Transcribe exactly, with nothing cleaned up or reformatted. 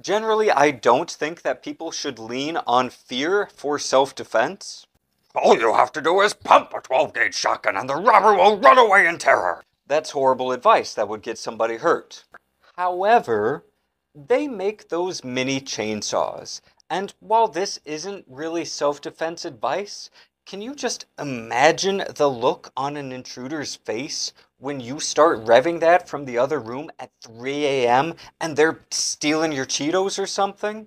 Generally, I don't think that people should lean on fear for self-defense. All you have to do is pump a twelve gauge shotgun and the robber will run away in terror. That's horrible advice that would get somebody hurt. However, they make those mini chainsaws. And while this isn't really self-defense advice, can you just imagine the look on an intruder's face when you start revving that from the other room at three a m and they're stealing your Cheetos or something?